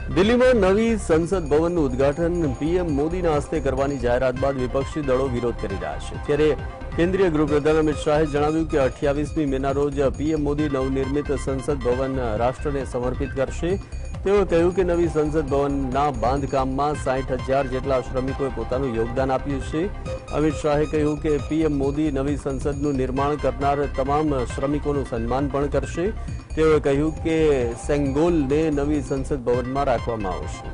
દિલ્હીમાં નવી સંસદ ભવનનું ઉદ્ઘાટન પીએમ મોદીના હસ્તે કરવાની જાહેરાત બાદ વિપક્ષી દળો વિરોધ કરી રહ્યા છે। ત્યારે કેન્દ્રીય ગૃહપ્રધાન અમિત શાહે જણાવ્યું કે 28મી મેના રોજ પીએમ મોદી નવનિર્મિત સંસદ ભવન રાષ્ટ્રને સમર્પિત કરશે। તેઓએ કહ્યું કે નવી સંસદ ભવનના બાંધકામમાં 60,000 જેટલા શ્રમિકોએ પોતાનું યોગદાન આપ્યું છે। અમિત શાહે કહ્યું કે પીએમ મોદી નવી સંસદનું નિર્માણ કરનાર તમામ શ્રમિકોનું સન્માન પણ કરશે। તેઓએ કહ્યું કે સેંગોલને નવી સંસદ ભવનમાં રાખવામાં આવશે।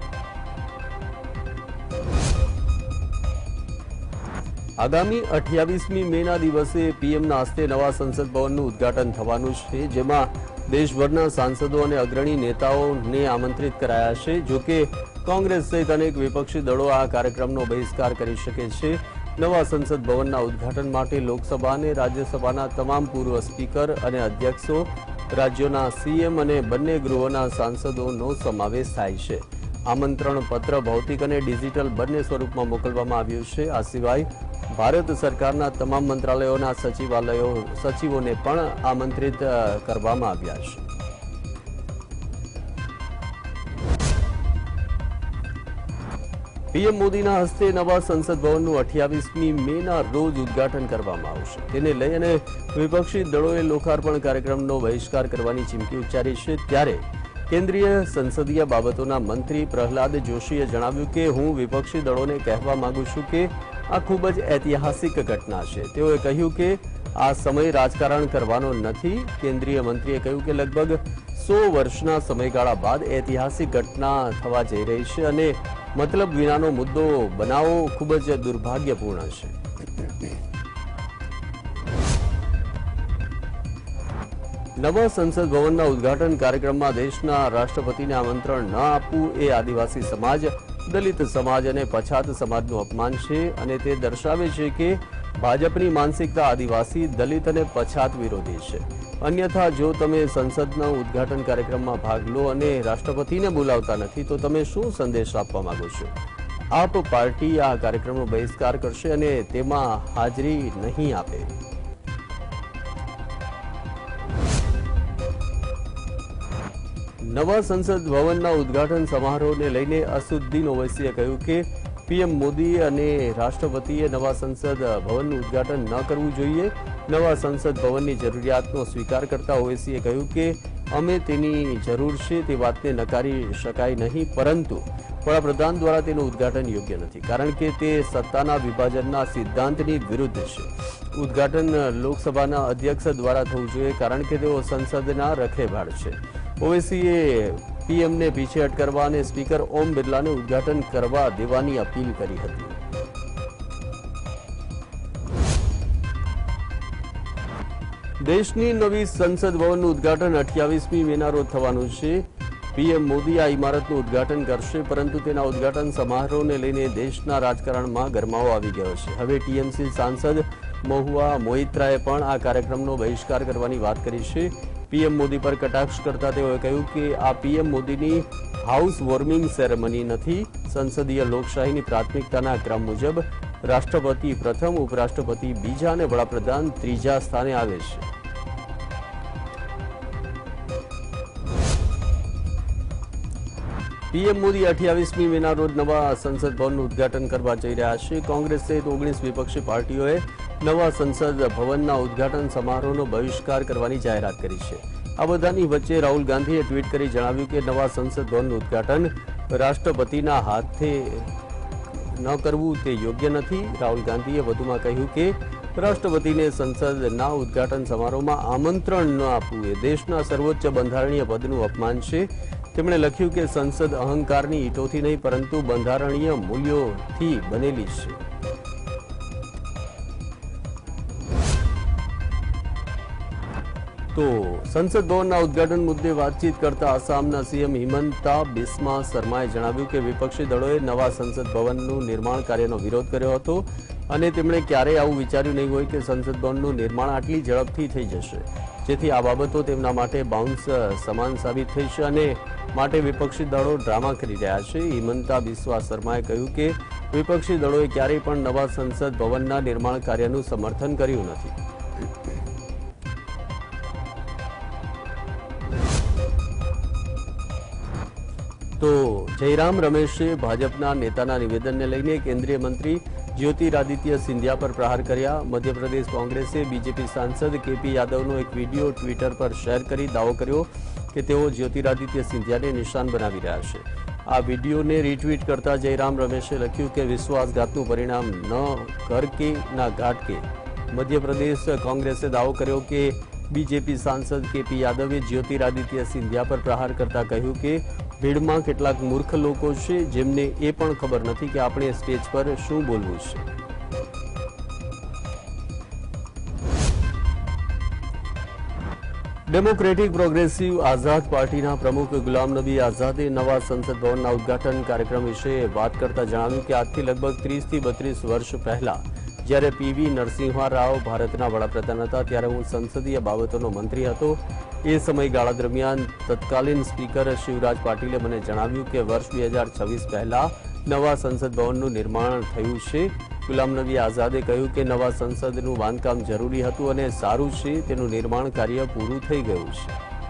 આગામી 28મી મેના દિવસે પીએમના હસ્તે નવા સંસદ ભવનનું ઉદ્ઘાટન થવાનું છે, જેમાં દેશભરના સાંસદો અને અગ્રણી નેતાઓને આમંત્રિત કરાયા છે। જોકે કોંગ્રેસ સહિત અનેક વિપક્ષી દળો આ કાર્યક્રમનો બહિષ્કાર કરી શકે છે। નવા સંસદ ભવનના ઉદ્ઘાટન માટે લોકસભા અને રાજ્યસભાના તમામ પૂર્વ સ્પીકર અને અધ્યક્ષો, રાજ્યોના સીએમ અને બંને ગૃહોના સાંસદોનો સમાવેશ થાય છે। આમંત્રણ પત્ર ભૌતિક અને ડિજિટલ બંને સ્વરૂપમાં મોકલવામાં આવ્યું છે। આ સિવાય ભારત સરકારના તમામ મંત્રાલયોના સચિવોને પણ આમંત્રિત કરવામાં આવ્યા છે। પીએમ મોદીના હસ્તે નવા સંસદ ભવનનું 28મી મેના રોજ ઉદ્ઘાટન કરવામાં આવશે। તેને લઈ અને વિપક્ષી દળોએ લોકાર્પણ કાર્યક્રમનો બહિષ્કાર કરવાની ચીમકી ઉચ્ચારી છે। ત્યારે કેન્દ્રીય સંસદીય બાબતોના મંત્રી પ્રહલાદ જોશીએ જણાવ્યું કે હું વિપક્ષી દળોને કહેવા માંગુ છું કે આ ખૂબ જ ઐતિહાસિક ઘટના છે। તેઓએ કહ્યું કે આ સમય રાજકારણ કરવાનો નથી। કેન્દ્રીય મંત્રીએ કહ્યું કે લગભગ 100 વર્ષના સમયગાળા બાદ ઐતિહાસિક ઘટના થવા જઈ રહી છે અને મતલબ વિનાનો મુદ્દો બનાવવો ખૂબ જ દુર્ભાગ્યપૂર્ણ છે। નવા સંસદ ભવનના ઉદ્ઘાટન કાર્યક્રમમાં દેશના રાષ્ટ્રપતિને આમંત્રણ ન આપવું એ આદિવાસી સમાજ, દલિત સમાજ અને પછાત સમાજનું અપમાન છે અને તે દર્શાવે છે કે ભાજપની માનસિકતા આદિવાસી, દલિત અને પછાત વિરોધી છે। અન્યથા જો તમે સંસદના ઉદ્ઘાટન કાર્યક્રમમાં ભાગ લો અને રાષ્ટ્રપતિને બોલાવતા નથી તો તમે શું સંદેશ આપવા માંગો છો? આપ પાર્ટી આ કાર્યક્રમનો બહિષ્કાર કરશે અને તેમાં હાજરી નહીં આપે। નવા સંસદ ભવનના ઉદ્ઘાટન સમારોહને લઈને અસદુદ્દીન ઓવૈસીએ કહ્યું કે પીએમ મોદી અને રાષ્ટ્રપતિએ નવા સંસદ ભવનનું ઉદ્ઘાટન ન કરવું જોઈએ। નવા સંસદ ભવનની જરૂરિયાતનો સ્વીકાર કરતા ઓવૈસીએ કહ્યું કે અમે તેની જરૂર છે તે વાતને નકારી શકાય નહીં, પરંતુ વડાપ્રધાન દ્વારા તેનું ઉદ્ઘાટન યોગ્ય નથી કારણ કે તે સત્તાના વિભાજનના સિદ્ધાંતની વિરુદ્ધ છે। ઉદ્ઘાટન લોકસભાના અધ્યક્ષ દ્વારા થવું જોઈએ કારણ કે તેઓ સંસદના રખેભાળ છે। ઓવૈસીએ પીએમને પીછેહટ કરવા અને સ્પીકર ઓમ બિરલાને ઉદ્ઘાટન કરવા દેવાની અપીલ કરી હતી। દેશની નવી સંસદ ભવનનું ઉદ્ઘાટન 28મી મેના રોજ થવાનું છે। પીએમ મોદી આ ઇમારતનું ઉદ્ઘાટન કરશે, પરંતુ તેના ઉદ્ઘાટન સમારોહને લઈને દેશના રાજકારણમાં ગરમાવો આવી ગયો છે। હવે ટીએમસી સાંસદ મહુઆ મોઇત્રાએ પણ આ કાર્યક્રમનો બહિષ્કાર કરવાની વાત કરી છે। પીએમ મોદી પર કટાક્ષ કરતા તેઓએ કહ્યું કે આ પીએમ મોદીની હાઉસ વોર્મિંગ સેરેમની નથી। સંસદીય લોકશાહીની પ્રાથમિકતાના ક્રમ મુજબ રાષ્ટ્રપતિ પ્રથમ, ઉપરાષ્ટ્રપતિ બીજા અને વડાપ્રધાન ત્રીજા સ્થાને આવે છે। પીએમ મોદી 28મી મેના રોજ નવા સંસદ ભવનનું ઉદ્ઘાટન કરવા જઈ રહ્યા છે। કોંગ્રેસ સહિત 19 વિપક્ષી પાર્ટીઓએ નવા સંસદ ભવનના ઉદ્ઘાટન સમારોહનો બહિષ્કાર કરવાની જાહેરાત કરી છે। આ બધાની વચ્ચે રાહુલ ગાંધીએ ટ્વીટ કરી જણાવ્યું કે નવા સંસદ ભવનનું ઉદ્ઘાટન રાષ્ટ્રપતિના હાથે ન કરવું તે યોગ્ય નથી। રાહુલ ગાંધીએ વધુમાં કહ્યું કે રાષ્ટ્રપતિને સંસદના ઉદ્ઘાટન સમારોહમાં આમંત્રણ ન આપવું એ દેશના સર્વોચ્ચ બંધારણીય પદનું અપમાન છે। તેમણે લખ્યું કે સંસદ અહંકારની ઈંટોથી નહીં પરંતુ બંધારણીય મૂલ્યોથી બનેલી છે। તો સંસદ ભવનના ઉદ્ઘાટન મુદ્દે વાતચીત કરતા આસામના સીએમ હિમંતા બિસ્વા શર્માએ જણાવ્યું કે વિપક્ષી દળોએ નવા સંસદ ભવનનું નિર્માણ કાર્યનો વિરોધ કર્યો હતો અને તેમણે ક્યારેય આવું વિચાર્યું નહીં હોય કે સંસદ ભવનનું નિર્માણ આટલી ઝડપથી થઈ જશે, જેથી આ બાબતો તેમના માટે બાઉન્સ સમાન સાબિત થઈ છે અને માટે વિપક્ષી દળો ડ્રામા કરી રહ્યા છે। હિમંતા બિસ્વા શર્માએ કહ્યું કે વિપક્ષી દળોએ ક્યારેય પણ નવા સંસદ ભવનના નિર્માણ કાર્યનું સમર્થન કર્યું નથી। તો જયરામ રમેશે ભાજપના નેતાના નિવેદનને લઈને કેન્દ્રીય મંત્રી જ્યોતિરાદિત્ય સિંધિયા પર પ્રહાર કર્યા। મધ્યપ્રદેશ કોંગ્રેસે બીજેપી સાંસદ કેપી યાદવનો એક વિડીયો ટ્વિટર પર શેર કરી દાવો કર્યો કે તેઓ જ્યોતિરાદિત્ય સિંધિયાને નિશાન બનાવી રહ્યા છે। આ વિડીયોને રીટ્વીટ કરતા જયરામ રમેશે લખ્યું કે વિશ્વાસઘાતનું પરિણામ ન ઘર કે ના ઘાટ કે। મધ્યપ્રદેશ કોંગ્રેસે દાવો કર્યો કે બીજેપી સાંસદ કેપી યાદવે જ્યોતિરાદિત્ય સિંધિયા પર પ્રહાર કરતા કહ્યું કે ભીડમાં કેટલાક મૂર્ખ લોકો છે જેમને એ પણ ખબર નથી કે આપણે સ્ટેજ પર શું બોલવું છે। ડેમોક્રેટિક પ્રોગ્રેસિવ આઝાદ પાર્ટીના પ્રમુખ ગુલામ નબી આઝાદે નવા સંસદ ભવનના ઉદ્ઘાટન કાર્યક્રમ વિશે વાત કરતા જણાવ્યું કે આજથી લગભગ 30 થી 32 વર્ષ પહેલા જ્યારે પીવી નરસિંહા રાવ ભારતના વડાપ્રધાન હતા ત્યારે હું સંસદીય બાબતોનો મંત્રી હતો। એ સમયગાળા દરમિયાન તત્કાલીન સ્પીકર શિવરાજ પાટીલે મને જણાવ્યું કે વર્ષ 2026 પહેલા નવા સંસદ ભવનનું નિર્માણ થયું છે। ગુલામ નબી આઝાદે કહ્યું કે નવા સંસદનું બાંધકામ જરૂરી હતું અને સારું છે, તેનું નિર્માણ કાર્ય પૂરું થઈ ગયું છે।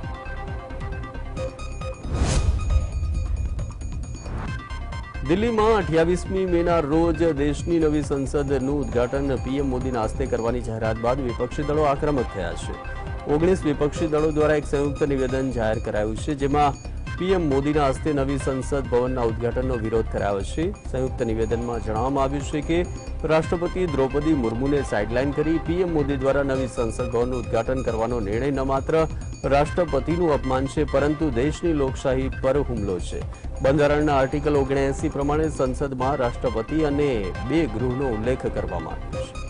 દિલ્હીમાં 28મી મેના રોજ દેશની નવી સંસદનું ઉદ્ઘાટન પીએમ મોદીના હસ્તે કરવાની જાહેરાત બાદ વિપક્ષી દળો આક્રમક થયા છે। 19 વિપક્ષી દળો દ્વારા એક સંયુક્ત નિવેદન જાહેર કરાયું છે જેમાં પીએમ મોદીના હસ્તે નવી સંસદ ભવનના ઉદ્ઘાટનનો વિરોધ કરાયો છે। સંયુક્ત નિવેદનમાં જણાવવામાં આવ્યું છે કે રાષ્ટ્રપતિ દ્રૌપદી મુર્મુને સાઇડલાઇન કરી પીએમ મોદી દ્વારા નવી સંસદ ભવનનું ઉદ્ઘાટન કરવાનો નિર્ણય ન માત્ર રાષ્ટ્રપતિનું અપમાન છે પરંતુ દેશની લોકશાહી પર હુમલો છે। બંધારણના આર્ટિકલ 79 પ્રમાણે સંસદમાં રાષ્ટ્રપતિ અને 2 ગૃહનો ઉલ્લેખ કરવામાં આવ્યો છે।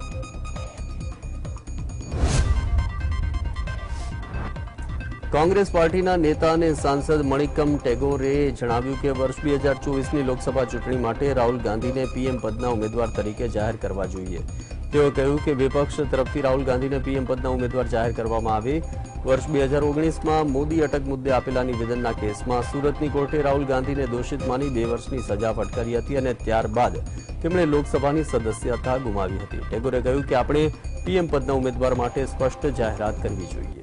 કોંગ્રેસ પાર્ટીના નેતા અને સાંસદ મણિકમ ટેગોરે જણાવ્યું કે વર્ષ 2024ની લોકસભા ચૂંટણી માટે રાહુલ ગાંધીને પીએમ પદના ઉમેદવાર તરીકે જાહેર કરવા જોઈએ। તેઓ કહ્યું કે વિપક્ષ તરફથી રાહુલ ગાંધીને પીએમ પદના ઉમેદવાર જાહેર કરવામાં આવે। વર્ષ 2019માં મોદી અટક મુદ્દે આપેલા નિવેદનના કેસમાં સુરતની કોર્ટે રાહુલ ગાંધીને દોષિત માની 2 વર્ષની સજા ફટકારી હતી અને ત્યારબાદ તેમણે લોકસભાની સદસ્યતા ગુમાવી હતી। ટેગોરે કહ્યું કે આપણે પીએમ પદના ઉમેદવાર માટે સ્પષ્ટ જાહેરાત કરવી જોઈએ।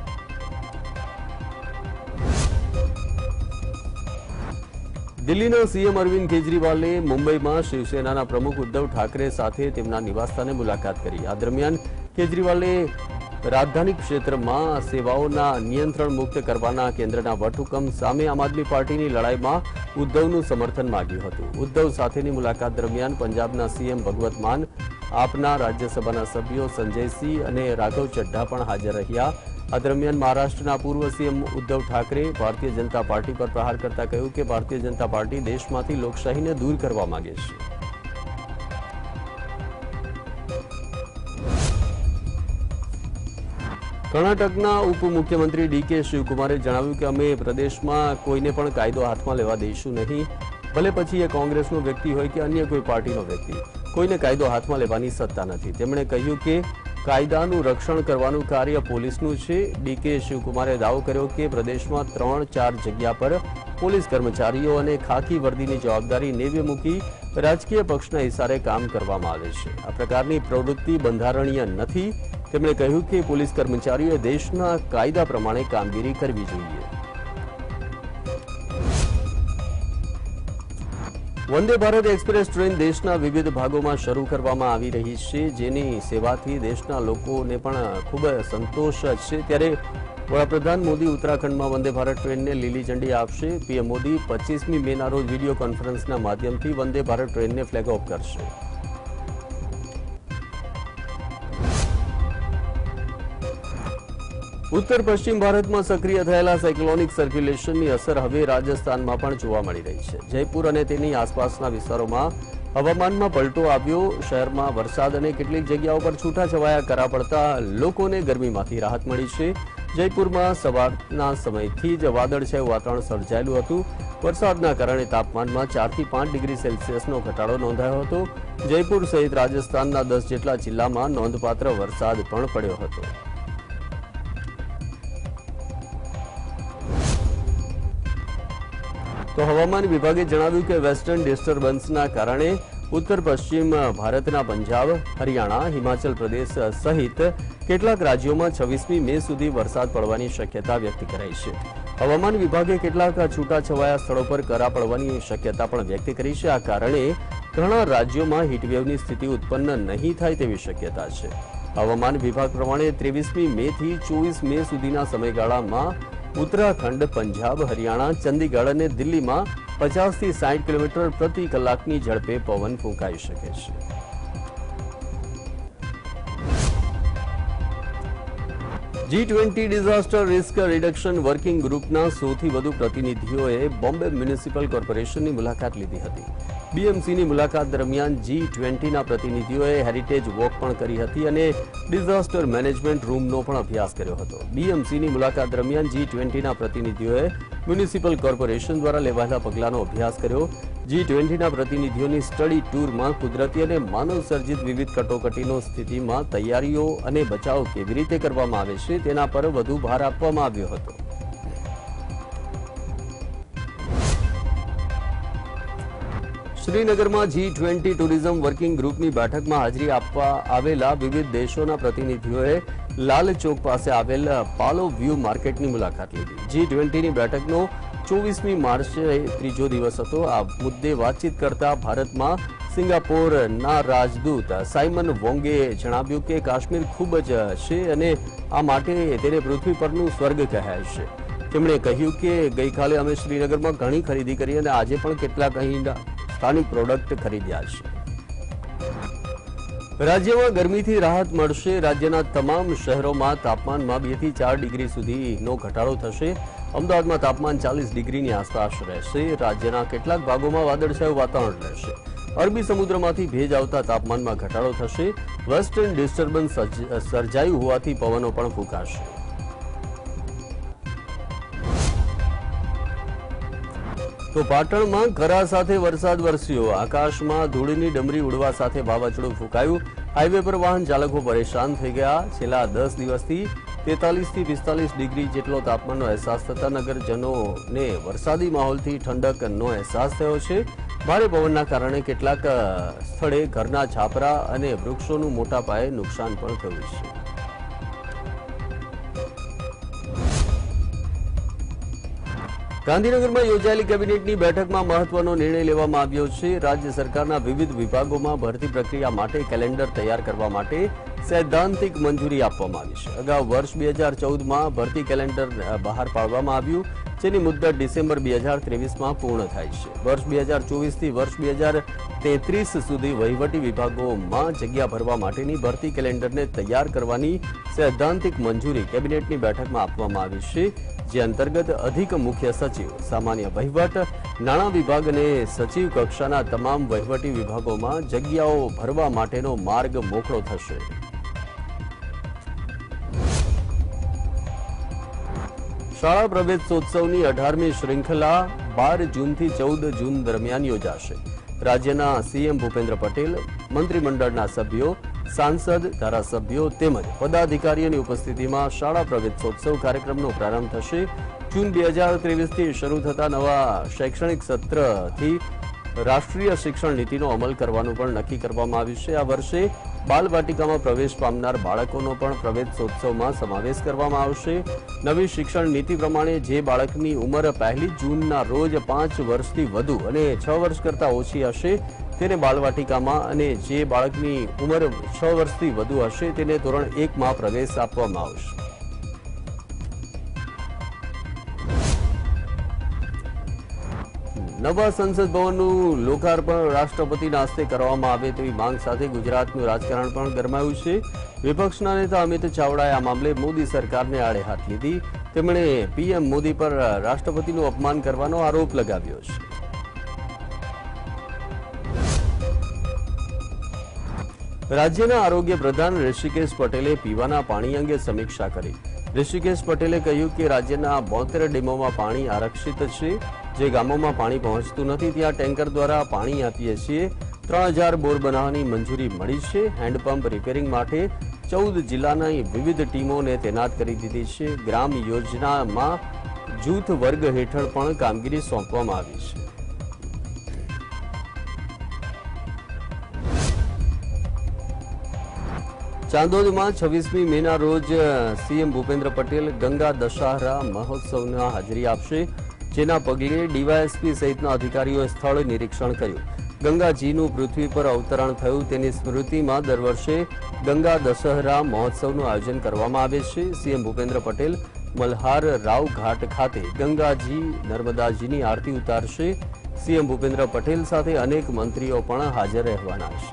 દિલ્હીના સીએમ અરવિંદ કેજરીવાલે મુંબઈમાં શિવસેનાના પ્રમુખ ઉદ્ધવ ઠાકરે સાથે તેમના નિવાસસ્થાને મુલાકાત કરી। આ દરમિયાન કેજરીવાલે રાજધાની ક્ષેત્રમાં સેવાઓના નિયંત્રણ મુક્ત કરવાના કેન્દ્રના વટહુકમ સામે આમ આદમી પાર્ટીની લડાઈમાં ઉદ્ધવનું સમર્થન માંગ્યું હતું। ઉદ્ધવ સાથેની મુલાકાત દરમિયાન પંજાબના સીએમ ભગવત માન, આપના રાજ્યસભાના સભ્યો સંજયસિંહ અને રાઘવ ચડ્ઢા પણ હાજર રહ્યા। આ દરમિયાન મહારાષ્ટ્રના પૂર્વ સીએમ ઉદ્ધવ ઠાકરે ભારતીય જનતા પાર્ટી પર પ્રહાર કરતા કહ્યું કે ભારતીય જનતા પાર્ટી દેશમાંથી લોકશાહીને દૂર કરવા માંગે છે। કર્ણાટકના ઉપમુખ્યમંત્રી ડીકે શિવકુમારે જણાવ્યું કે અમે પ્રદેશમાં કોઈને પણ કાયદો હાથમાં લેવા દઈશું નહીં। ભલે પછી એ કોંગ્રેસનો વ્યક્તિ હોય કે અન્ય કોઈ પાર્ટીનો વ્યક્તિ, કોઈને કાયદો હાથમાં લેવાની સત્તા નથી। તેમણે કહ્યું કે કાયદાનું રક્ષણ કરવાનું કાર્ય પોલીસનું છે। ડીકે શિવકુમારે દાવો કર્યો કે પ્રદેશમાં 3-4 જગ્યા પર પોલીસ કર્મચારીઓ અને ખાકી વર્દીની જવાબદારી નેવે મૂકી રાજકીય પક્ષના ઇશારે કામ કરવામાં આવે છે। આ પ્રકારની પ્રવૃત્તિ બંધારણીય નથી। તેમણે કહ્યું કે પોલીસ કર્મચારીઓએ દેશના કાયદા પ્રમાણે કામગીરી કરવી જોઈએ। વંદે ભારત એક્સપ્રેસ ટ્રેન દેશના વિવિધ ભાગોમાં શરૂ કરવામાં આવી રહી છે, જેની સેવાથી દેશના લોકોને પણ ખૂબ સંતોષ છે। ત્યારે વડાપ્રધાન મોદી ઉત્તરાખંડમાં વંદે ભારત ટ્રેનને લીલી ઝંડી આપશે। પીએમ મોદી 25મી મેના રોજ વિડીયો કોન્ફરન્સના માધ્યમથી વંદે ભારત ટ્રેનને ફ્લેગ ઓફ કરશે। ઉત્તર પશ્ચિમ ભારતમાં સક્રિય થયેલા સાયક્લોનિક સર્ક્યુલેશનની અસર હવે રાજસ્થાનમાં પણ જોવા મળી રહી છે। જયપુર અને તેની આસપાસના વિસ્તારોમાં હવામાનમાં પલટો આવ્યો। શહેરમાં વરસાદ અને કેટલીક જગ્યાઓ પર છૂટાછવાયા કરા પડતા લોકોને ગરમીમાંથી રાહત મળી છે। જયપુરમાં સવારના સમયથી જ વાદળછાયું વાતાવરણ સર્જાયેલું હતું। વરસાદના કારણે તાપમાનમાં 4 થી 5 ડિગ્રી સેલ્સિયસનો ઘટાડો નોંધાયો હતો। જયપુર સહિત રાજસ્થાનના 10 જેટલા જિલ્લામાં નોંધપાત્ર વરસાદ પણ પડ્યો હતો। તો હવામાન વિભાગે જણાવ્યું કે વેસ્ટર્ન ડિસ્ટર્બન્સના કારણે ઉત્તર પશ્ચિમ ભારતના પંજાબ, હરિયાણા, હિમાચલ પ્રદેશ સહિત કેટલાક રાજ્યોમાં 26મી મે સુધી વરસાદ પડવાની શક્યતા વ્યક્ત કરાઈ છે। હવામાન વિભાગે કેટલાક છૂટાછવાયા સ્થળો પર કરા પડવાની શક્યતા પણ વ્યક્ત કરી છે। આ કારણે ઘણા રાજ્યોમાં હીટવેવની સ્થિતિ ઉત્પન્ન નહીં થાય તેવી શક્યતા છે। હવામાન વિભાગ પ્રમાણે 23મી મે થી 24 મે સુધીના સમયગાળામાં ઉત્તરાખંડ, પંજાબ, હરિયાણા, ચંદીગઢ અને દિલ્હીમાં 50 થી 60 કિલોમીટર પ્રતિ કલાકની ઝડપે પવન ફૂંકાઈ શકે છે। G20 disaster risk reduction working ગ્રુપના સૌથી વધુ પ્રતિનિધિઓએ બોમ્બે મ્યુનિસિપલ કોર્પોરેશનની મુલાકાત લીધી હતી। BMCની મુલાકાત દરમિયાન G20ના પ્રતિનિધિઓએ હેરિટેજ વોક પણ કરી હતી અને ડિઝાસ્ટર મેનેજમેન્ટ રૂમનો પણ અભ્યાસ કર્યો હતો। BMCની મુલાકાત દરમિયાન G20ના પ્રતિનિધિઓએ મ્યુનિસિપલ કોર્પોરેશન દ્વારા લેવાયેલા પગલાંનો અભ્યાસ કર્યો। G20ના પ્રતિનિધિઓની સ્ટડી ટૂરમાં કુદરતી અને માનવ સર્જિત વિવિધ કટોકટીનો સ્થિતિમાં તૈયારીઓ અને બચાવ કેવી રીતે કરવામાં આવે છે તેના પર વધુ ભાર આપવામાં આવ્યો હતો। શ્રીનગરમાં G20 ટુરિઝમ વર્કિંગ ગ્રુપની બેઠકમાં હાજરી આપવા આવેલા વિવિધ દેશોના પ્રતિનિધિઓએ લાલ ચોક પાસે આવેલ પાલો વ્યૂ માર્કેટની મુલાકાત લીધી। G20ની બેઠકનો 24મી માર્ચે ત્રીજો દિવસ હતો। આ મુદ્દે વાતચીત કરતા ભારતમાં સિંગાપોરના રાજદૂત સાયમન વોંગે જણાવ્યું કે કાશ્મીર ખૂબ જ છે અને આ માટે તેને પૃથ્વી પરનું સ્વર્ગ કહેવાય છે। તેમણે કહ્યું કે ગઈકાલે અમે શ્રીનગરમાં ઘણી ખરીદી કરી અને આજે પણ કેટલાક અહીં સ્થાનિક પ્રોડક્ટ ખરીદ્યા છે। રાજ્યમાં ગરમીથી રાહત મળશે। રાજ્યના તમામ શહેરોમાં તાપમાનમાં 2 થી 4 ડિગ્રી સુધીનો ઘટાડો થશે। અમદાવાદમાં તાપમાન 40 ડિગ્રીની આસપાસ રહેશે। રાજ્યના કેટલાક ભાગોમાં વાદળછાયું વાતાવરણ રહેશે। અરબી સમુદ્રમાંથી ભેજ આવતા તાપમાનમાં ઘટાડો થશે। વેસ્ટર્ન ડિસ્ટર્બન્સ સર્જાયું હોવાથી પવનો પણ ફૂંકાશે। તો પાટણમાં કરા સાથે વરસાદ વરસ્યો। આકાશમાં ધૂળની ડમરી ઉડવા સાથે વાવાઝોડું ફૂંકાયું। હાઈવે પર વાહન ચાલકો પરેશાન થઈ ગયા। છેલ્લા 10 દિવસથી 43 થી 45 ડિગ્રી જેટલો તાપમાનનો અહેસાસ થતા નગરજનોને વરસાદી માહોલથી ઠંડકનો અહેસાસ થયો છે। ભારે પવનના કારણે કેટલાક સ્થળે ઘરના છાપરા અને વૃક્ષોનું મોટા પાયે નુકસાન પણ થયું છે। ગાંધીનગરમાં યોજાયેલી કેબિનેટની બેઠકમાં મહત્વનો નિર્ણય લેવામાં આવ્યો છે। રાજ્ય સરકારના વિવિધ વિભાગોમાં ભરતી પ્રક્રિયા માટે કેલેન્ડર તૈયાર કરવા માટે સૈદ્ધાંતિક મંજૂરી આપવામાં આવી છે। અગાઉ વર્ષ 2014માં ભરતી કેલેન્ડર બહાર પાડવામાં આવ્યું, જેની મુદત ડિસેમ્બર 2023માં પૂર્ણ થાય છે। વર્ષ 2024થી વર્ષ 2033 સુધી વહીવટી વિભાગોમાં જગ્યા ભરવા માટેની ભરતી કેલેન્ડરને તૈયાર કરવાની સૈદ્ધાંતિક મંજૂરી કેબિનેટની બેઠકમાં આપવામાં આવી છે, જે અંતર્ગત અધિક મુખ્ય સચિવ, સામાન્ય વહીવટ, નાણાં વિભાગ અને સચિવ કક્ષાના તમામ વહીવટી વિભાગોમાં જગ્યાઓ ભરવા માટેનો માર્ગ મોકળો થશે। શાળા પ્રવેશોત્સવની 18મી શ્રૃંખલા 12 જૂનથી 14 જૂન દરમિયાન યોજાશે। રાજ્યના CM ભૂપેન્દ્ર પટેલ, મંત્રીમંડળના સભ્યો, સાંસદ, ધારાસભ્યો તેમજ પદાધિકારીઓની ઉપસ્થિતિમાં શાળા પ્રવેશોત્સવ કાર્યક્રમનો પ્રારંભ થશે। જૂન 2023થી શરૂ થતા નવા શૈક્ષણિક સત્રથી રાષ્ટ્રીય શિક્ષણ નીતિનો અમલ કરવાનું પણ નક્કી કરવામાં આવ્યું છે। આ વર્ષે બાલવાટિકામાં પ્રવેશ પામનાર બાળકોનો પણ પ્રવેશોત્સવમાં સમાવેશ કરવામાં આવશે। નવી શિક્ષણ નીતિ પ્રમાણે જે બાળકની ઉંમર 1 જૂનના રોજ 5 વર્ષથી વધુ અને 6 વર્ષ કરતાં ઓછી હશે તેને બાલવાટિકામાં અને જે બાળકની ઉંમર 6 વર્ષથી વધુ હશે તેને ધોરણ 1માં પ્રવેશ આપવામાં આવશે। નવા સંસદ ભવનનું લોકાર્પણ રાષ્ટ્રપતિના હસ્તે કરવામાં આવે તેવી માંગ સાથે ગુજરાતનું રાજકારણ પણ ગરમાયું છે। વિપક્ષના નેતા અમિત ચાવડાએ આ મામલે મોદી સરકારને આડે હાથ લીધી। તેમણે PM મોદી પર રાષ્ટ્રપતિનું અપમાન કરવાનો આરોપ લગાવ્યો છે। રાજ્યના આરોગ્ય પ્રધાન ઋષિકેશ પટેલે પીવાના પાણી અંગે સમીક્ષા કરી। ઋષિકેશ પટેલે કહ્યું કે રાજ્યના 72 ડેમોમાં પાણી આરક્ષિત છે। જે ગામોમાં પાણી પહોંચતું નથી ત્યાં ટેન્કર દ્વારા પાણી આપીએ છીએ। 3000 બોર બનાવવાની મંજૂરી મળી છે। હેન્ડપંપ રિપેરિંગ માટે 14 જિલ્લાની વિવિધ ટીમોને તૈનાત કરી દીધી છે। ગ્રામ યોજનામાં જૂથ વર્ગ હેઠળ પણ કામગીરી સોંપવામાં આવી છે। ચાંદોદમાં 26મી મેના રોજ સીએમ ભૂપેન્દ્ર પટેલ ગંગા દશહરા મહોત્સવમાં હાજરી આપશે, જેના પગલે ડીવાયએસપી સહિતના અધિકારીઓએ સ્થળ નિરીક્ષણ કર્યું. ગંગાજીનું પૃથ્વી પર અવતરણ થયું તેની સ્મૃતિમાં દર વર્ષે ગંગા દશહરા મહોત્સવનું આયોજન કરવામાં આવે છે. સીએમ ભૂપેન્દ્ર પટેલ મલ્હાર રાવ ઘાટ ખાતે ગંગાજી નર્મદાજીની આરતી ઉતારશે. સીએમ ભૂપેન્દ્ર પટેલ સાથે અનેક મંત્રીઓ પણ હાજર રહેવાના છે.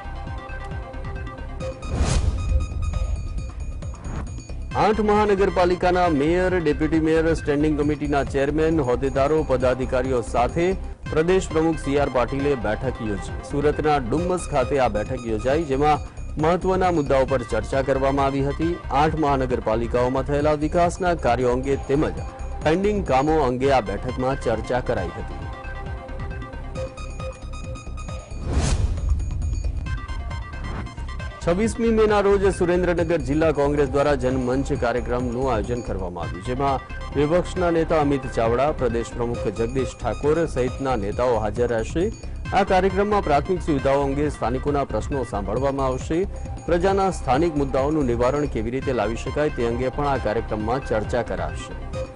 8 મહાનગરપાલિકાના મેયર, ડેપ્યુટી મેયર, સ્ટેન્ડિંગ કમિટીના ચેરમેન, હોદ્દેદારો, પદાધિકારીઓ સાથે પ્રદેશ પ્રમુખ સી.આર. પાટીલે બેઠક યોજી. સુરતના ડુમ્મસ ખાતે આ બેઠક યોજાઈ, જેમાં મહત્વના મુદ્દાઓ પર ચર્ચા કરવામાં આવી હતી. 8 મહાનગરપાલિકાઓમાં થયેલા વિકાસના કાર્યો અંગે તેમજ પેન્ડિંગ કામો અંગે આ બેઠકમાં ચર્ચા કરાઈ હતી. 26મી મેના રોજ સુરેન્દ્રનગર જિલ્લા કોંગ્રેસ દ્વારા જનમંચ કાર્યક્રમનું આયોજન કરવામાં આવ્યું, જેમાં વિપક્ષના નેતા અમિત ચાવડા, પ્રદેશ પ્રમુખ જગદીશ ઠાકોર સહિતના નેતાઓ હાજર રહેશે. આ કાર્યક્રમમાં પ્રાથમિક સુવિધાઓ અંગે સ્થાનિકોના પ્રશ્નો સાંભળવામાં આવશે. પ્રજાના સ્થાનિક મુદ્દાઓનું નિવારણ કેવી રીતે લાવી શકાય તે અંગે પણ આ કાર્યક્રમમાં ચર્ચા કરાશે.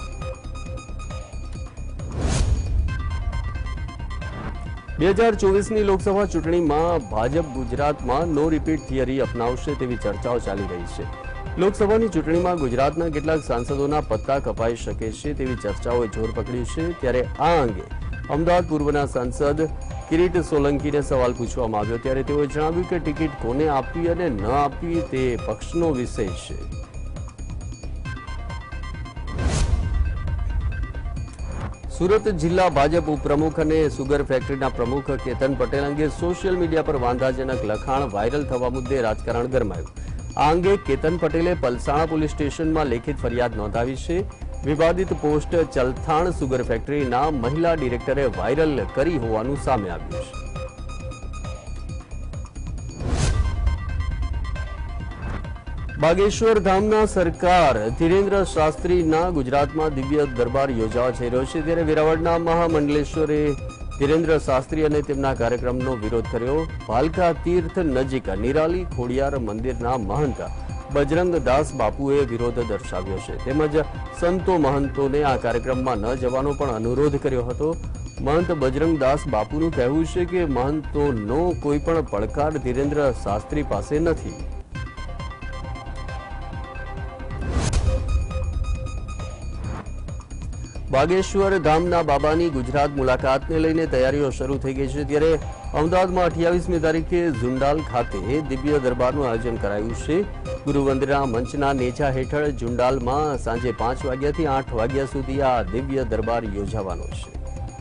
2024ની લોકસભા ચૂંટણીમાં ભાજપ ગુજરાતમાં નો રિપીટ થિયરી અપનાવશે તેવી ચર્ચાઓ ચાલી રહી છે. લોકસભાની ચૂંટણીમાં ગુજરાતના કેટલાક સાંસદોના પત્તા કપાઈ શકે છે તેવી ચર્ચાઓએ જોર પકડ્યું છે. ત્યારે આ અંગે અમદાવાદ પૂર્વના સાંસદ કિરીટ સોલંકીને સવાલ પૂછવામાં આવ્યો, ત્યારે તેઓએ જણાવ્યું કે ટિકિટ કોને આપવી અને ન આપવી તે પક્ષનો વિષય છે. સુરત જિલ્લા ભાજપ ઉપપ્રમુખ અને સુગર ફેક્ટરીના પ્રમુખ કેતન પટેલ અંગે સોશિયલ મીડિયા પર વાંધાજનક લખાણ વાયરલ થવા મુદ્દે રાજકારણ ગરમાયું. આ અંગે કેતન પટેલે પલસાણા પોલીસ સ્ટેશનમાં લેખિત ફરિયાદ નોંધાવી છે. વિવાદિત પોસ્ટ ચલથાણ સુગર ફેક્ટરીના મહિલા ડિરેક્ટરે વાયરલ કરી હોવાનું સામે આવ્યું છે. બાગેશ્વર ધામના સરકાર ધીરેન્દ્ર શાસ્ત્રીના ગુજરાતમાં દિવ્ય દરબાર યોજાવા જઈ રહ્યો છે, ત્યારે વેરાવળના મહામંડલેશ્વરે ધીરેન્દ્ર શાસ્ત્રી અને તેમના કાર્યક્રમનો વિરોધ કર્યો. ભાલકા તીર્થ નજીક નિરાલી ખોડિયાર મંદિરના મહંત બજરંગદાસ બાપુએ વિરોધ દર્શાવ્યો છે, તેમજ સંતો મહંતોને આ કાર્યક્રમમાં ન જવાનો પણ અનુરોધ કર્યો હતો. મહંત બજરંગદાસ બાપુનું કહેવું છે કે મહંતોનો કોઈ પણ પડકાર ધીરેન્દ્ર શાસ્ત્રી પાસે નથી. બાગેશ્વર ધામના બાબાની ગુજરાત મુલાકાતને લઈને તૈયારીઓ શરૂ થઈ ગઈ છે, ત્યારે અમદાવાદમાં 28મી તારીખે ઝુંડાલ ખાતે દિવ્ય દરબારનું આયોજન કરાયું છે. ગુરુવંદના મંચના નેજા હેઠળ ઝુંડાલમાં સાંજે 5 વાગ્યાથી 8 વાગ્યા સુધી આ દિવ્ય દરબાર યોજાવાનો છે.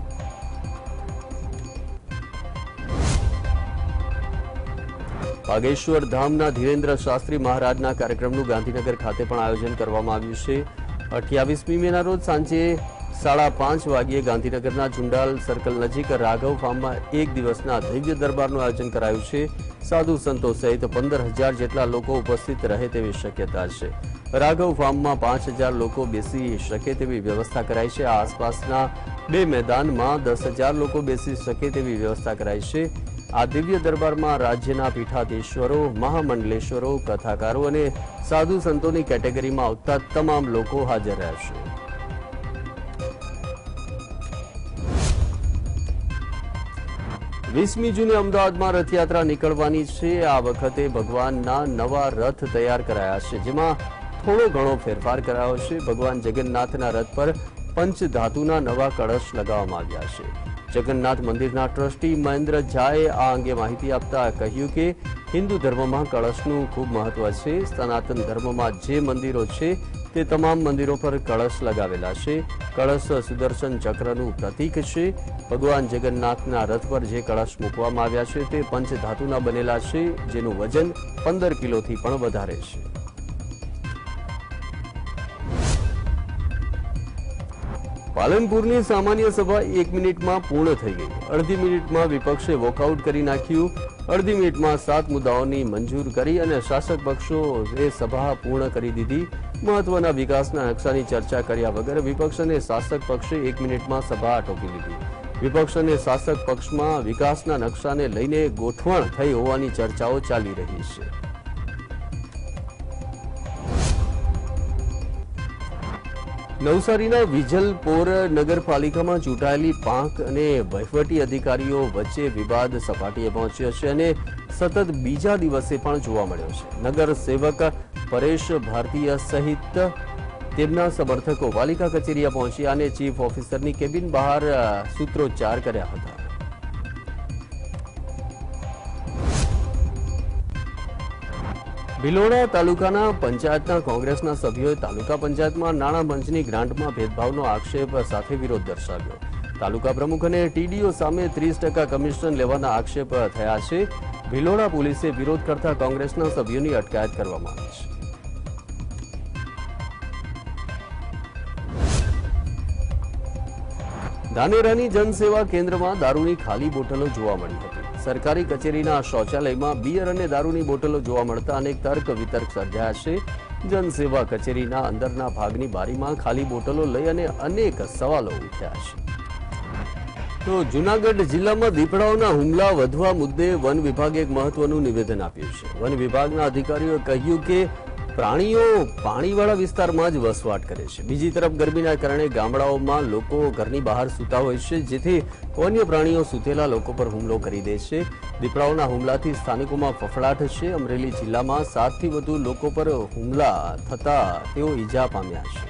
બાગેશ્વર ધામના ધીરેન્દ્ર શાસ્ત્રી મહારાજના કાર્યક્રમનું ગાંધીનગર ખાતે પણ આયોજન કરવામાં આવ્યું છે. 28મી મેના રોજ સાંજે 5:30 વાગ્યે ગાંધીનગરના ઝુંડાલ સર્કલ નજીક રાઘવ ફાર્મમાં એક દિવસના દિવ્ય દરબારનું આયોજન કરાયું છે. સાધુ સંતો સહિત 15,000 જેટલા લોકો ઉપસ્થિત રહે તેવી શક્યતા છે. રાઘવ ફાર્મમાં 5,000 લોકો બેસી શકે તેવી વ્યવસ્થા કરાઈ છે. આ આસપાસના 2 મેદાનમાં 10,000 લોકો બેસી શકે તેવી વ્યવસ્થા કરાઈ છે. આ દિવ્ય દરબારમાં રાજ્યના પીઠાધીશ્વરો, મહામંડલેશ્વરો, કથાકારો અને સાધુ સંતોની કેટેગરીમાં આવતા તમામ લોકો હાજર રહેશે. વીસમી જૂને અમદાવાદમાં રથયાત્રા નીકળવાની છે. આ વખતે ભગવાનના નવા રથ તૈયાર કરાયા છે, જેમાં થોડો ઘણો ફેરફાર કરાયો છે. ભગવાન જગન્નાથના રથ પર પંચધાતુના નવા કળશ લગાવવામાં આવ્યા છે. જગન્નાથ મંદિરના ટ્રસ્ટી મહેન્દ્ર ઝાએ આ અંગે માહિતી આપતા કહ્યું કે હિન્દુ ધર્મમાં કળશનું ખૂબ મહત્વ છે. સનાતન ધર્મમાં જે મંદિરો છે તે તમામ મંદિરો પર કળશ લગાવેલા છે. કળશ સુદર્શન ચક્રનું પ્રતીક છે. ભગવાન જગન્નાથના રથ પર જે કળશ મૂકવામાં આવ્યા છે તે પંચધાતુના બનેલા છે, જેનું વજન 15 કિલોથી પણ વધારે છે. પાલનપુરની સામાન્ય સભા 1 મિનિટમાં પૂર્ણ થઈ ગઈ. અડધી મિનિટમાં વિપક્ષે વોકઆઉટ કરી નાખ્યું. અડધી મિનિટમાં 7 મુદ્દાઓની મંજૂર કરી અને શાસક પક્ષોએ સભા પૂર્ણ કરી દીધી. મહત્વના વિકાસના નકશાની ચર્ચા કર્યા વગર વિપક્ષ અને શાસક પક્ષે 1 મિનિટમાં સભા આટોપી લીધી. વિપક્ષ અને શાસક પક્ષમાં વિકાસના નકશાને લઈને ગોઠવણ થઈ હોવાની ચર્ચાઓ ચાલી રહી છે. નવસારીના વિજલપોર નગરપાલિકામાં ચૂંટાયેલી પાંખ અને વહીવટી અધિકારીઓ વચ્ચે વિવાદ સપાટીએ પહોંચ્યો છે અને સતત બીજા દિવસે પણ જોવા મળ્યો છે। નગર સેવક પરેશ ભારતીય સહિત તેમના સમર્થકો પાલિકા કચેરીએ પહોંચ્યા અને ચીફ ઓફિસરની કેબિન બહાર સૂત્રોચ્ચાર કર્યા હતા। ભિલોડા તાલુકાના પંચાયતના કોંગ્રેસના સભ્યોએ તાલુકા પંચાયતમાં નાણાં પંચની ગ્રાન્ટમાં ભેદભાવનો આક્ષેપ સાથે વિરોધ દર્શાવ્યો। તાલુકા પ્રમુખ અને ટીડીઓ સામે 30% કમિશન લેવાના આક્ષેપ થયા છે। ભિલોડા પોલીસે વિરોધ કરતા કોંગ્રેસના સભ્યોની અટકાયત કરવામાં આવી છે। ધાનેરાની જનસેવા કેન્દ્રમાં દારૂની ખાલી બોટલો જોવા મળી હતી। સરકારી કચેરીના શૌચાલયમાં બિયર અને દારૂની બોટલો જોવા મળતા અનેક તર્ક વિતર્ક સર્જાયા છે। જનસેવા કચેરીના અંદરના ભાગની બારીમાં ખાલી બોટલો લઈ અને અનેક સવાલો ઉઠ્યા છે। તો જૂનાગઢ જિલ્લામાં દીપડાઓના હુમલા વધવા મુદ્દે વન વિભાગે એક મહત્વનું નિવેદન આપ્યું છે। વન વિભાગના અધિકારીઓએ કહ્યું કે પ્રાણીઓ પાણીવાળા વિસ્તારમાં જ વસવાટ કરે છે। બીજી તરફ ગરમીના કારણે ગામડાઓમાં લોકો ઘરની બહાર સૂતા હોય છે, જેથી વન્ય પ્રાણીઓ સૂતેલા લોકો પર હુમલો કરી દે છે। દીપડાઓના હુમલાથી સ્થાનિકોમાં ફફડાટ છે। અમરેલી જિલ્લામાં 7થી વધુ લોકો પર હુમલા થતા તેઓ ઈજા પામ્યા છે।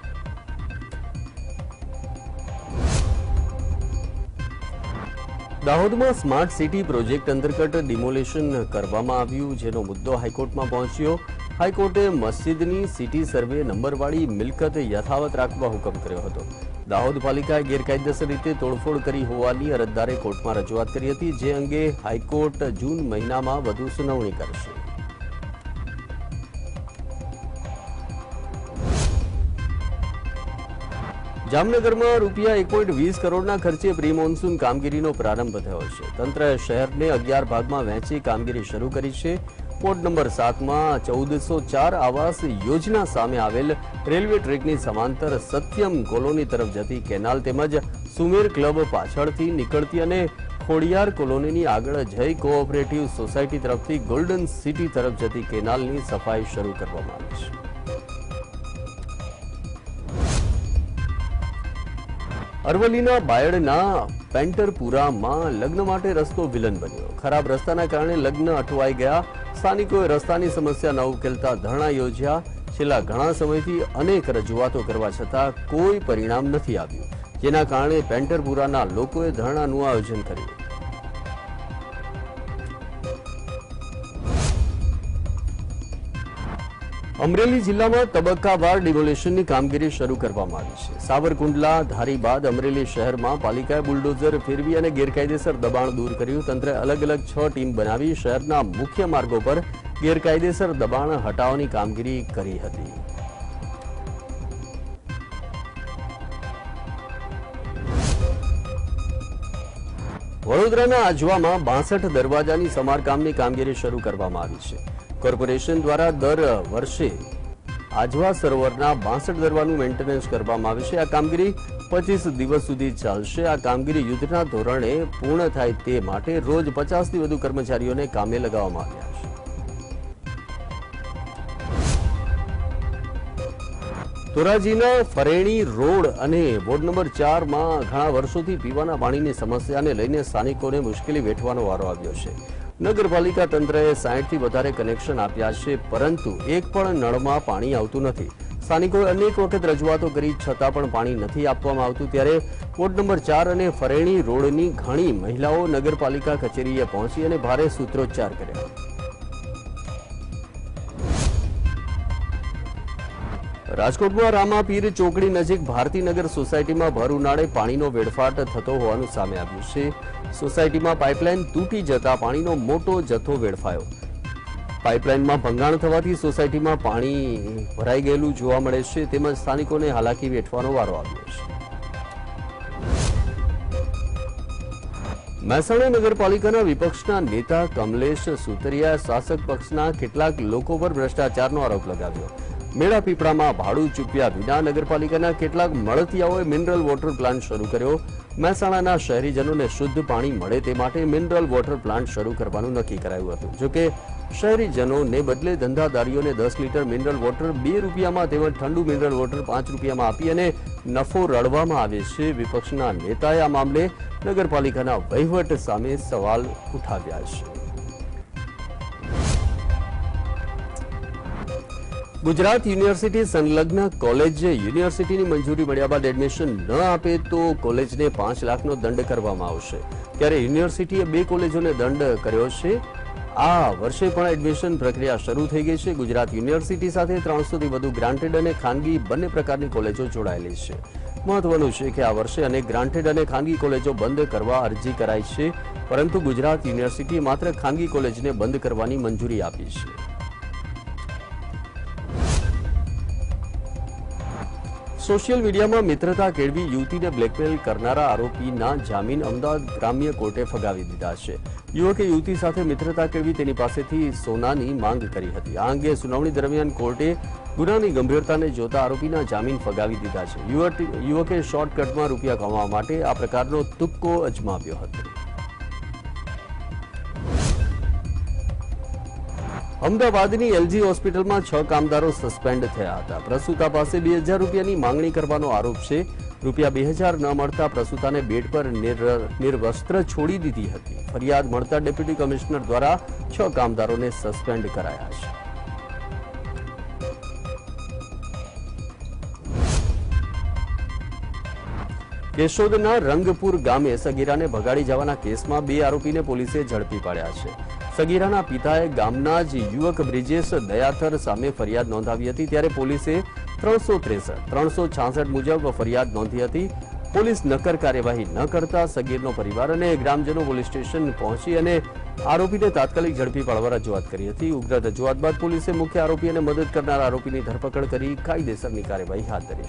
દાહોદમાં સ્માર્ટ સિટી પ્રોજેક્ટ અંતર્ગત ડિમોલેશન કરવામાં આવ્યું, જેનો મુદ્દો હાઈકોર્ટમાં પહોંચ્યો। હાઈકોર્ટે મસ્જિદની સિટી સર્વે નંબરવાળી મિલકત યથાવત રાખવા હુકમ કર્યો હતો। દાહોદ પાલિકાએ ગેરકાયદેસર રીતે તોડફોડ કરી હોવાની અરજદારે કોર્ટમાં રજૂઆત કરી હતી, જે અંગે હાઈકોર્ટ જૂન મહિનામાં વધુ સુનાવણી કરશે। જામનગરમાં રૂપિયા 1.20 કરોડના ખર્ચે પ્રી મોન્સૂન કામગીરીનો પ્રારંભ થયો છે। તંત્રએ શહેરને 11 ભાગમાં વહેંચી કામગીરી શરૂ કરી છે। વોર્ડ નંબર 7માં 1404 આવાસ યોજના સામે આવેલ રેલવે ટ્રેકની સમાંતર સત્યમ કોલોની તરફ જતી કેનાલ તેમજ સુમેર ક્લબ પાછળથી નીકળતી અને ખોડિયાર કોલોનીની આગળ જય કોઓપરેટિવ સોસાયટી તરફથી ગોલ્ડન સિટી તરફ જતી કેનાલની સફાઈ શરૂ કરવામાં આવી છે। અરવલ્લીના બાયડના પેન્ટરપુરામાં લગ્ન માટે રસ્તો વિલન બન્યો। ખરાબ રસ્તાના કારણે લગ્ન અટવાઈ ગયા। સ્થાનિકોએ રસ્તાની સમસ્યા ન ઉકેલતા ધરણા યોજ્યા। છેલ્લા ઘણા સમયથી અનેક રજૂઆતો કરવા છતાં કોઈ પરિણામ નથી આવ્યું, જેના કારણે પેન્ટરપુરાના લોકોએ ધરણાનું આયોજન કર્યું। અમરેલી જિલ્લામાં તબક્કાવાર ડિમોલેશનની કામગીરી શરૂ કરવામાં આવી છે। સાવરકુંડલા ધારી બાદ અમરેલી શહેરમાં પાલિકાએ બુલડોઝર ફેરવી અને ગેરકાયદેસર દબાણ દૂર કર્યું। તંત્રે અલગ અલગ 6 ટીમ બનાવી શહેરના મુખ્ય માર્ગો પર ગેરકાયદેસર દબાણ હટાવવાની કામગીરી કરી હતી। વડોદરાના આજવામાં 62 દરવાજાની સમારકામની કામગીરી શરૂ કરવામાં આવી છે। કોર્પોરેશન દ્વારા દર વર્ષે આજવા સરોવરના 62 દરવાનું મેન્ટેનન્સ કરવામાં આવે છે। આ કામગીરી 25 દિવસ સુધી ચાલશે। આ કામગીરી યુદ્ધના ધોરણે પૂર્ણ થાય તે માટે રોજ 50થી વધુ કર્મચારીઓને કામે લગાવવામાં આવ્યા છે। ધોરાજીના ફરેણી રોડ અને વોર્ડ નંબર 4માં ઘણા વર્ષોથી પીવાના પાણીની સમસ્યાને લઈને સ્થાનિકોને મુશ્કેલી વેઠવાનો વારો આવ્યો છે। નગરપાલિકા તંત્રએ 60થી વધારે કનેક્શન આપ્યા છે, પરંતુ એક પણ નળમાં પાણી આવતું નથી। સ્થાનિકોએ અનેક વખત રજૂઆતો કરી છતાં પણ પાણી નથી આપવામાં આવતું। ત્યારે વોર્ડ નંબર 4 અને ફરેણી રોડની ઘણી મહિલાઓ નગરપાલિકા કચેરીએ પહોંચી અને ભારે સૂત્રોચ્ચાર કર્યા। રાજકોટમાં રામાપીર ચોકડી નજીક ભારતીનગર સોસાયટીમાં ભર ઉનાળે પાણીનો વેડફાટ થતો હોવાનું સામે આવ્યું છે। સોસાયટીમાં પાઇપલાઇન તૂટી જતા પાણીનો મોટો જથ્થો વેડફાયો। પાઇપલાઇનમાં ભંગાણ થવાથી સોસાયટીમાં પાણી ભરાઈ ગયેલું જોવા મળે છે, તેમજ સ્થાનિકોને હાલાકી વેઠવાનો વારો આવ્યો છે। મહેસાણા નગરપાલિકાના વિપક્ષના નેતા કમલેશ સુતરિયાએ શાસક પક્ષના કેટલાક લોકો પર ભ્રષ્ટાચારનો આરોપ લગાવ્યો। મેળા પીપળામાં ભાડું ચૂકવ્યા વિના નગરપાલિકાના કેટલાક મળતિયાઓએ મિનરલ વોટર પ્લાન્ટ શરૂ કર્યો। મહેસાણાના શહેરીજનોને શુદ્ધ પાણી મળે તે માટે મિનરલ વોટર પ્લાન્ટ શરૂ કરવાનું નક્કી કરાયું હતું। જોકે શહેરીજનોને બદલે ધંધાદારીઓને 10 લીટર મિનરલ વોટર 2 રૂપિયામાં તેમજ ઠંડુ મિનરલ વોટર 5 રૂપિયામાં આપી અને નફો રળવામાં આવે છે. વિપક્ષના નેતાએ આ મામલે નગરપાલિકાના વહીવટ સામે સવાલ ઉઠાવ્યા છે. ગુજરાત યુનિવર્સિટી સંલગ્ન કોલેજ યુનિવર્સિટીની મંજૂરી મળ્યા બાદ એડમિશન ન આપે તો કોલેજને 5 લાખનો દંડ કરવામાં આવશે. ત્યારે યુનિવર્સિટીએ 2 કોલેજોને દંડ કર્યો છે. આ વર્ષે પણ એડમિશન પ્રક્રિયા શરૂ થઈ ગઈ છે. ગુજરાત યુનિવર્સિટી સાથે 300થી વધુ ગ્રાન્ટેડ અને ખાનગી બંને પ્રકારની કોલેજો જોડાયેલી છે. મહત્વનું છે કે આ વર્ષે અનેક ગ્રાન્ટેડ અને ખાનગી કોલેજો બંધ કરવા અરજી કરાઈ છે, પરંતુ ગુજરાત યુનિવર્સિટીએ માત્ર ખાનગી કોલેજને બંધ કરવાની મંજૂરી આપી છે. સોશિયલ મીડિયામાં મિત્રતા કેળવી યુવતીને બ્લેકમેલ કરનારા આરોપીના જામીન અમદાવાદ ગ્રામ્ય કોર્ટે ફગાવી દીધા છે. યુવકે યુવતી સાથે મિત્રતા કેળવી તેની પાસેથી સોનાની માંગ કરી હતી. આ અંગે સુનાવણી દરમિયાન કોર્ટે ગુનાની ગંભીરતાને જોતા આરોપીના જામીન ફગાવી દીધા છે. યુવકે શોર્ટકટમાં રૂપિયા કમાવા માટે આ પ્રકારનો તુક્કો અજમાવ્યો હતો. અમદાવાદની એલજી હોસ્પિટલમાં 6 કામદારો સસ્પેન્ડ થયા હતા. પ્રસૂતા પાસે 2000 રૂપિયાની માંગણી કરવાનો આરોપ છે. રૂપિયા 2000 ન મળતા પ્રસૂતાને બેડ પર નિર્વસ્ત્ર છોડી દીધી હતી. ફરિયાદ મળતા ડેપ્યુટી કમિશનર દ્વારા 6 કામદારોને સસ્પેન્ડ કરાયા છે. કેશોદના રંગપુર ગામે સગીરાને ભગાડી જવાના કેસમાં 2 આરોપીને પોલીસે ઝડપી પાડ્યા છે. સગીરાના પિતાએ ગામના જ યુવક બ્રિજેશ દયાથર સામે ફરિયાદ નોંધાવી હતી. ત્યારે પોલીસે 366 મુજબ ફરિયાદ નોંધી હતી. પોલીસ નક્કર કાર્યવાહી ન કરતા સગીરનો પરિવાર અને ગ્રામજનો પોલીસ સ્ટેશન પહોંચી અને આરોપીને તાત્કાલિક ઝડપી પાડવા રજૂઆત કરી હતી. ઉગ્ર રજૂઆત બાદ પોલીસે મુખ્ય આરોપી અને મદદ કરનાર આરોપીની ધરપકડ કરી કાયદેસરની કાર્યવાહી હાથ ધરી.